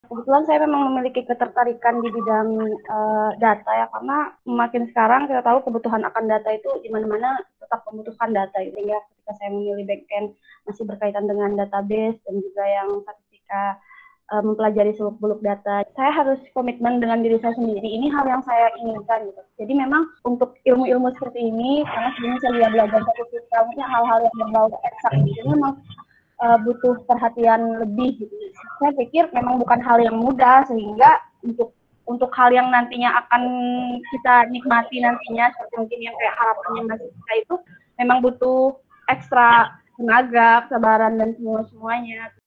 Kebetulan saya memang memiliki ketertarikan di bidang data ya, karena makin sekarang kita tahu kebutuhan akan data itu di mana-mana tetap membutuhkan data. Sehingga ketika saya memilih backend masih berkaitan dengan database dan juga yang ketika mempelajari seluk-beluk data, saya harus komitmen dengan diri saya sendiri. Ini hal yang saya inginkan gitu. Jadi memang untuk ilmu-ilmu seperti ini, karena sebelumnya saya belajar statistika, hal-hal yang berbau eksak itu memang butuh perhatian lebih gitu. Saya pikir memang bukan hal yang mudah, sehingga untuk hal yang nantinya akan kita nikmati nantinya, seperti mungkin yang kayak harapannya Mas Ika itu memang butuh ekstra tenaga, kesabaran dan semuanya.